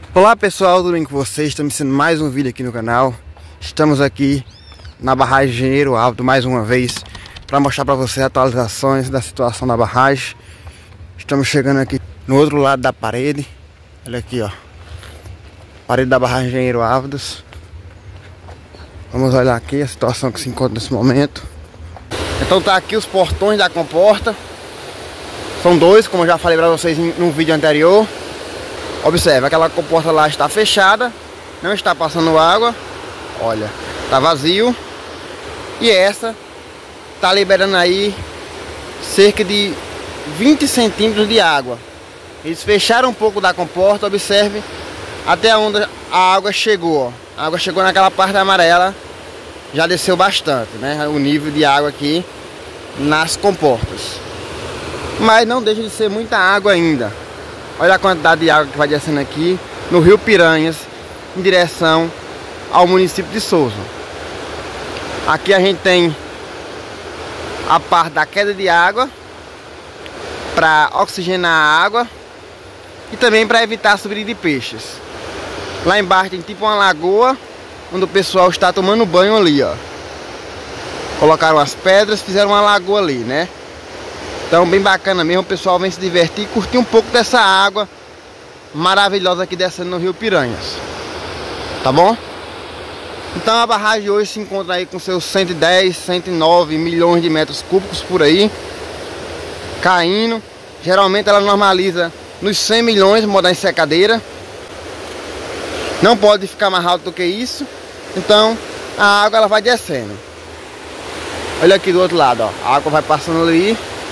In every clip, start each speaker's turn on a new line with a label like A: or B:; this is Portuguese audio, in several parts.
A: Olá pessoal, tudo bem com vocês? Estamos iniciando mais um vídeo aqui no canal. Estamos aqui na barragem Engenheiro Alves mais uma vez para mostrar para vocês atualizações da situação da barragem. Estamos chegando aqui no outro lado da parede. Olha aqui, ó, parede da barragem Engenheiro Alves. Vamos olhar aqui a situação que se encontra nesse momento. Então tá aqui os portões da comporta. São dois, como eu já falei para vocês no vídeo anterior. Observe, aquela comporta lá está fechada, não está passando água. Olha, está vazio. E essa está liberando aí cerca de 20 centímetros de água. Eles fecharam um pouco da comporta, observe até onde a água chegou. A água chegou naquela parte amarela, já desceu bastante, né? O nível de água aqui nas comportas. Mas não deixa de ser muita água ainda. Olha a quantidade de água que vai descendo aqui no Rio Piranhas, em direção ao município de Souza. Aqui a gente tem a parte da queda de água para oxigenar a água e também para evitar a subida de peixes. Lá embaixo tem tipo uma lagoa onde o pessoal está tomando banho ali, ó. Colocaram as pedras, fizeram uma lagoa ali, né? Então bem bacana mesmo, o pessoal vem se divertir e curtir um pouco dessa água maravilhosa aqui descendo no Rio Piranhas. Tá bom? Então a barragem hoje se encontra aí com seus 110, 109 milhões de metros cúbicos por aí, caindo. Geralmente ela normaliza nos 100 milhões, moda em secadeira. Não pode ficar mais alto do que isso. Então a água ela vai descendo. Olha aqui do outro lado, ó. A água vai passando ali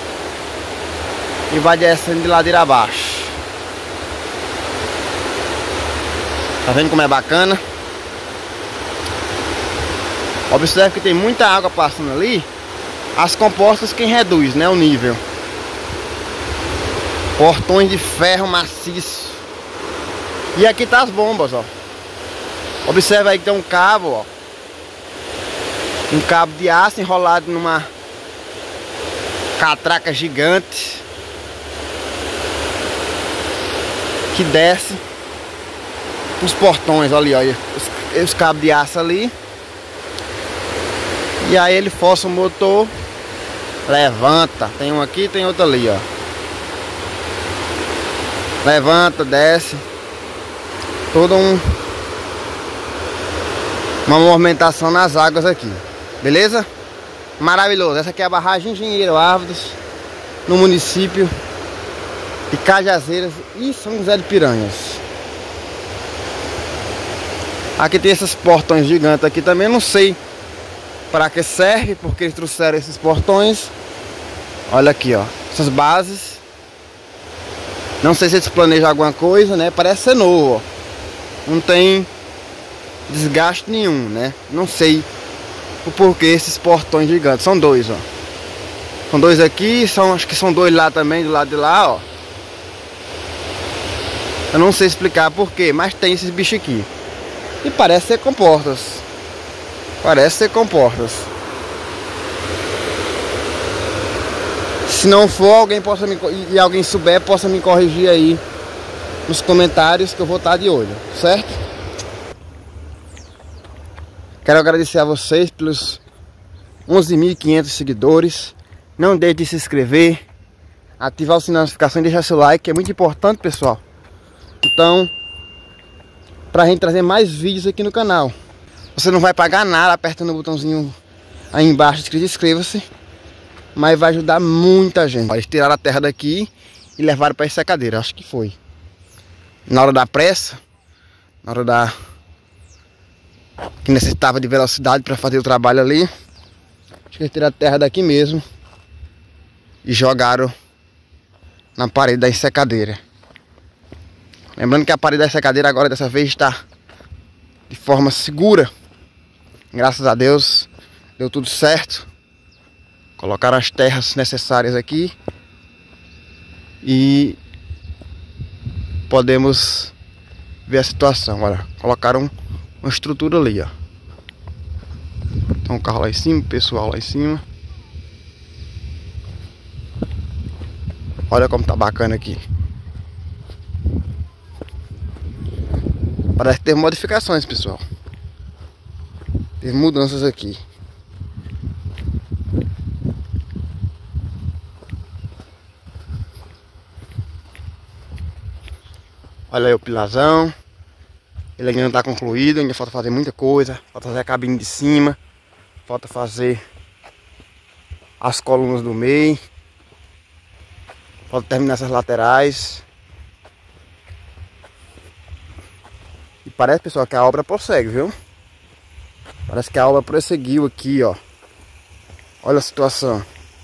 A: e vai descendo de ladeira abaixo. Tá vendo como é bacana? Observe que tem muita água passando ali. As comportas quem reduz, né, o nível. Portões de ferro maciço. E aqui tá as bombas, ó. Observe aí que tem um cabo, ó. Um cabo de aço enrolado numa catraca gigante que desce os portões ali, ó, os cabos de aço ali. E aí ele força o motor, levanta. Tem um aqui, tem outro ali, ó. Levanta, desce. Toda uma movimentação nas águas aqui. Beleza? Maravilhoso. Essa aqui é a barragem Engenheiro Alves, no município de Cajazeiras e São José de Piranhas. Aqui tem esses portões gigantes aqui também. Não sei para que serve, porque eles trouxeram esses portões. Olha aqui, ó, essas bases. Não sei se eles planejam alguma coisa, né? Parece ser novo, ó. Não tem desgaste nenhum, né? Não sei o porquê esses portões gigantes. São dois, ó. São dois aqui, acho que são dois lá também, do lado de lá, ó. Eu não sei explicar porquê, mas tem esses bichos aqui. E parece ser comportas. Parece ser comportas. Se não for, alguém possa e alguém souber, possa me corrigir aí nos comentários, que eu vou estar de olho, certo? Quero agradecer a vocês pelos 11.500 seguidores. Não deixe de se inscrever, ativar o sininho de notificação e deixar seu like, que é muito importante, pessoal. Então, pra gente trazer mais vídeos aqui no canal. Você não vai pagar nada apertando o botãozinho aí embaixo escrito inscreva-se, mas vai ajudar muita gente. Eles tiraram a terra daqui e levaram para a secadeira, acho que foi na hora da pressa, na hora da que necessitava de velocidade para fazer o trabalho ali. Acho que eles tiraram a terra daqui mesmo e jogaram na parede da secadeira. Lembrando que a parede da secadeira agora dessa vez está de forma segura. Graças a Deus deu tudo certo. Colocaram as terras necessárias aqui e podemos ver a situação. Olha, colocaram uma estrutura ali, ó. Então o carro lá em cima, o pessoal lá em cima. Olha como tá bacana aqui. Parece que teve modificações, pessoal. Teve mudanças aqui. Olha aí o pilarzão. Ele ainda não está concluído, ainda falta fazer muita coisa. Falta fazer a cabine de cima. Falta fazer as colunas do meio. Falta terminar essas laterais. E parece, pessoal, que a obra prossegue, viu? Parece que a obra prosseguiu aqui, ó. Olha a situação.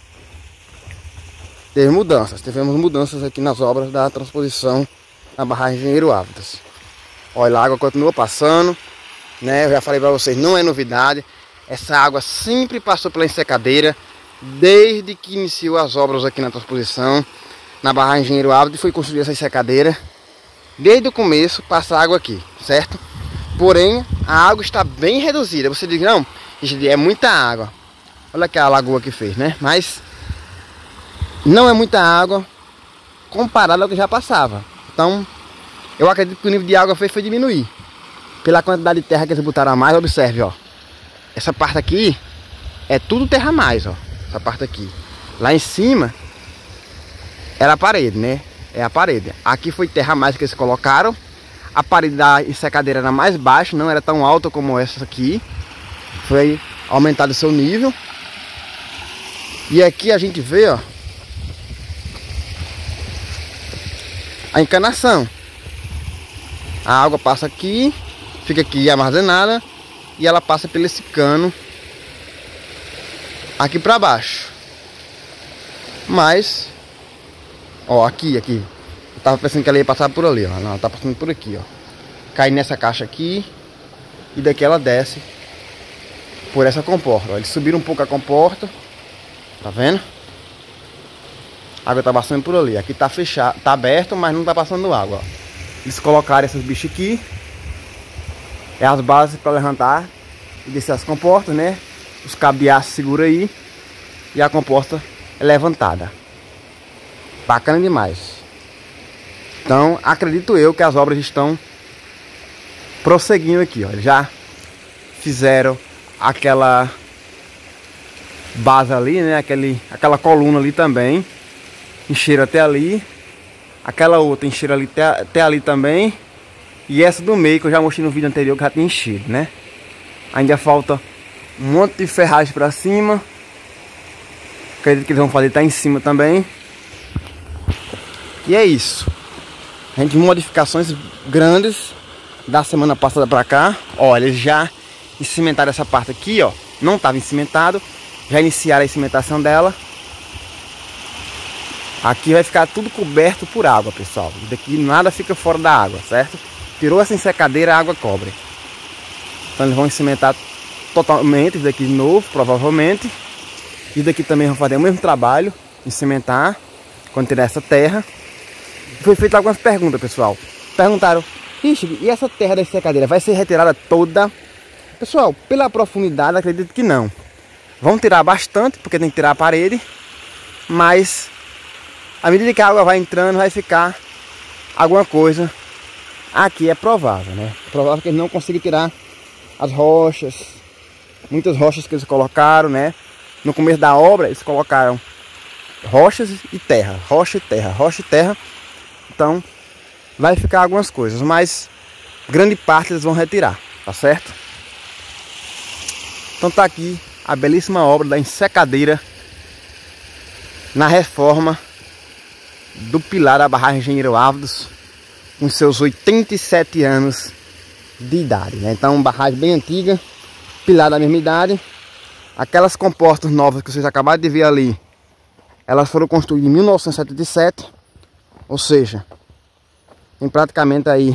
A: Tivemos mudanças aqui nas obras da transposição na barragem Engenheiro Ávidas. Olha, a água continua passando, né? Eu já falei para vocês, não é novidade. Essa água sempre passou pela ensecadeira desde que iniciou as obras aqui na transposição na barragem Engenheiro Ávidas, foi construída essa ensecadeira. Desde o começo passa água aqui, certo? Porém, a água está bem reduzida. Você diz, não, é muita água. Olha que a lagoa que fez, né? Mas não é muita água comparado ao que já passava. Então, eu acredito que o nível de água foi diminuir. Pela quantidade de terra que eles botaram a mais, observe, ó. Essa parte aqui é tudo terra a mais, ó. Essa parte aqui. Lá em cima era a parede, né? É a parede. Aqui foi terra a mais que eles colocaram. A parede da ensecadeira era mais baixa, não era tão alta como essa aqui. Foi aumentado o seu nível. E aqui a gente vê, ó, a encanação. A água passa aqui, fica aqui armazenada e ela passa pelo esse cano aqui para baixo. Mas, ó, aqui. Eu tava pensando que ela ia passar por ali, ó. Não, ela tá passando por aqui, ó. Cai nessa caixa aqui e daqui ela desce por essa comporta. Ó, eles subiram um pouco a comporta, tá vendo? A água tá passando por ali. Aqui tá fechado, tá aberto, mas não tá passando água, ó. Eles colocaram esses bichos aqui. É as bases para levantar e descer as comportas, né? Os cabeaços seguram aí e a comporta é levantada. Bacana demais. Então, acredito eu que as obras estão prosseguindo aqui, ó. Eles já fizeram aquela base ali, né? Aquela coluna ali também. Encheram até ali. Aquela outra encheram ali até ali também. E essa do meio que eu já mostrei no vídeo anterior que já tinha enchido, né? Ainda falta um monte de ferragem pra cima. Acredito que eles vão fazer tá em cima também. E é isso. A gente viu modificações grandes da semana passada pra cá. Olha, eles já cimentaram essa parte aqui, ó. Não estava cimentado. Já iniciaram a cimentação dela. Aqui vai ficar tudo coberto por água, pessoal. Daqui nada fica fora da água, certo? Tirou essa ensecadeira, a água cobre. Então eles vão cimentar totalmente isso daqui de novo, provavelmente. E daqui também vão fazer o mesmo trabalho em cimentar quando tirar essa terra. Foi feita algumas perguntas, pessoal. Perguntaram, ixi, e essa terra da ensecadeira vai ser retirada toda? Pessoal, pela profundidade, acredito que não. Vão tirar bastante, porque tem que tirar a parede. Mas à medida que a água vai entrando, vai ficar alguma coisa. Aqui é provável, né? Provável que eles não consigam tirar as rochas. Muitas rochas que eles colocaram, né? No começo da obra, eles colocaram rochas e terra. Rocha e terra, rocha e terra. Então, vai ficar algumas coisas. Mas, grande parte eles vão retirar, tá certo? Então tá aqui a belíssima obra da ensecadeira na reforma do pilar da barragem Engenheiro Ávidas, com seus 87 anos de idade, né? Então, barragem bem antiga, pilar da mesma idade. Aquelas comportas novas que vocês acabaram de ver ali, elas foram construídas em 1977, ou seja, tem praticamente aí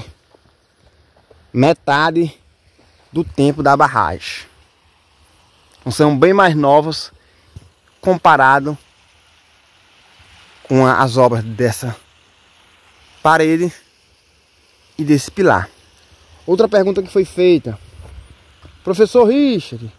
A: metade do tempo da barragem. Então, são bem mais novos comparado com as obras dessa parede e desse pilar. Outra pergunta que foi feita: professor Richard,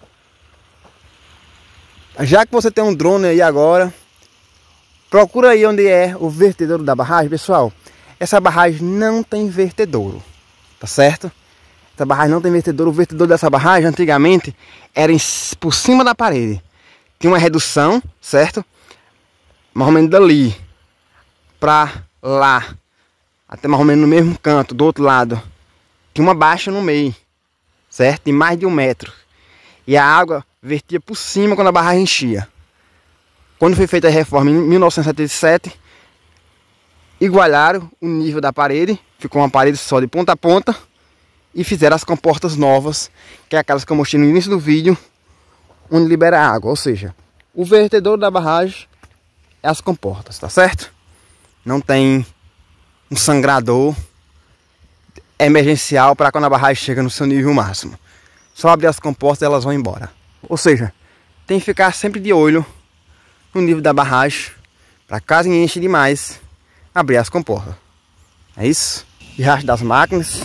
A: já que você tem um drone aí agora, procura aí onde é o vertedouro da barragem. Pessoal, essa barragem não tem vertedouro, tá certo? Essa barragem não tem vertedor. O vertedor dessa barragem antigamente era por cima da parede. Tinha uma redução, certo? Mais ou menos dali pra lá, até mais ou menos no mesmo canto, do outro lado. Tinha uma baixa no meio, certo? De mais de 1 metro. E a água vertia por cima quando a barragem enchia. Quando foi feita a reforma em 1977, igualaram o nível da parede, ficou uma parede só de ponta a ponta, e fizeram as comportas novas, que é aquelas que eu mostrei no início do vídeo, onde libera água. Ou seja, o vertedor da barragem é as comportas, tá certo? Não tem um sangrador emergencial para quando a barragem chega no seu nível máximo. Só abrir as comportas e elas vão embora. Ou seja, tem que ficar sempre de olho no nível da barragem, para caso enche demais, abrir as comportas. É isso. Desgaste das máquinas.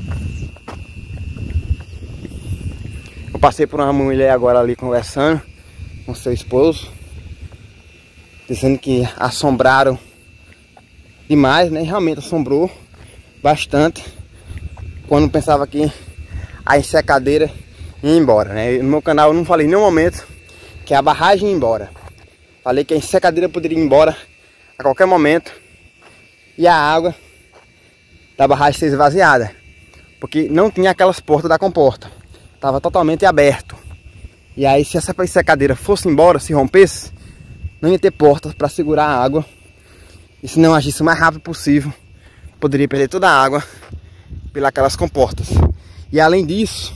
A: Eu passei por uma mulher agora ali conversando com seu esposo, dizendo que assombraram demais, né? Realmente assombrou bastante quando pensava que a ensecadeira ia embora, né? No meu canal eu não falei em nenhum momento que a barragem ia embora. Falei que a ensecadeira poderia ir embora a qualquer momento e a água da barragem ser esvaziada, porque não tinha aquelas portas da comporta, estava totalmente aberto. E aí, se essa ensecadeira fosse embora, se rompesse, não ia ter portas para segurar a água, e se não agisse o mais rápido possível, poderia perder toda a água pelas comportas. E além disso,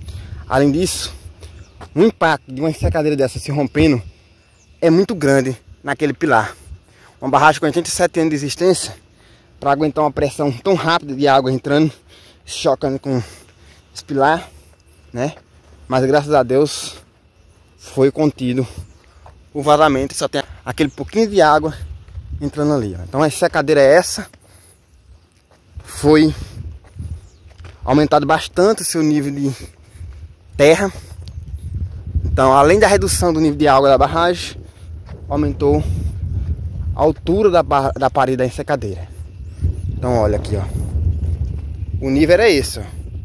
A: o impacto de uma ensecadeira dessa se rompendo é muito grande naquele pilar. Uma barragem com 87 anos de existência, para aguentar uma pressão tão rápida de água entrando, chocando com esse pilar, né? Mas graças a Deus foi contido o vazamento, só tem aquele pouquinho de água entrando ali, ó. Então a ensecadeira é essa. Foi aumentado bastante o seu nível de terra. Então, além da redução do nível de água da barragem, aumentou a altura da parede da ensecadeira. Então olha aqui, ó. O nível era esse, ó.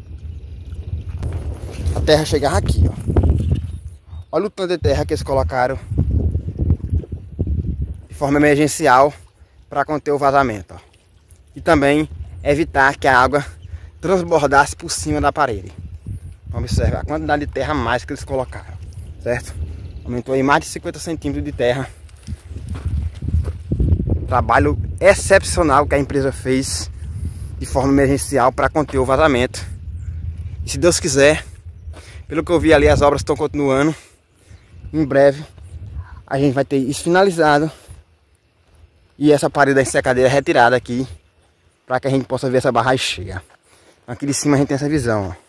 A: A terra chegava aqui, ó. Olha o tanto de terra que eles colocaram de forma emergencial para conter o vazamento, ó. E também evitar que a água transbordasse por cima da parede. Observe a quantidade de terra a mais que eles colocaram, certo? Aumentou aí mais de 50 centímetros de terra. Trabalho excepcional que a empresa fez de forma emergencial para conter o vazamento. E se Deus quiser, pelo que eu vi ali, as obras estão continuando. Em breve a gente vai ter isso finalizado e essa parede da ensecadeira retirada aqui, para que a gente possa ver essa barragem cheia. Aqui de cima a gente tem essa visão, ó.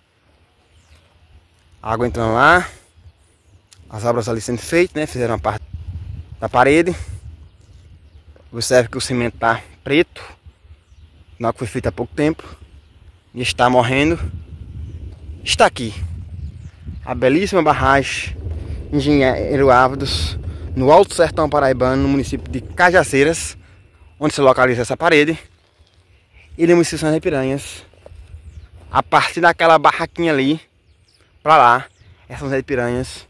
A: Água entrando lá, as obras ali sendo feitas, né? Fizeram a parte da parede. Observe que o cimento está preto, não que foi feito há pouco tempo, e está morrendo. Está aqui a belíssima barragem Engenheiro Ávidos, no Alto Sertão Paraibano, no município de Cajazeiras, onde se localiza essa parede, e no município de São José de Piranhas. A partir daquela barraquinha ali para lá é São José de Piranhas.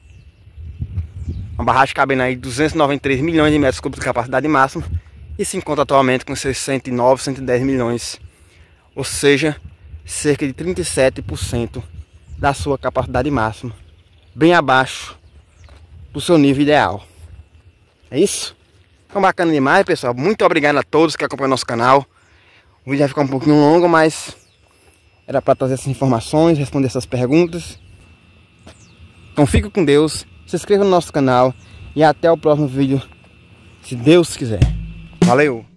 A: Uma barragem cabendo aí 293 milhões de metros cúbicos de capacidade máxima e se encontra atualmente com seus 109, 110 milhões, ou seja, cerca de 37% da sua capacidade máxima, bem abaixo do seu nível ideal. É isso? Então bacana demais, pessoal. Muito obrigado a todos que acompanham nosso canal. O vídeo vai ficar um pouquinho longo, mas era para trazer essas informações, responder essas perguntas. Então fique com Deus, se inscreva no nosso canal e até o próximo vídeo, se Deus quiser. Valeu!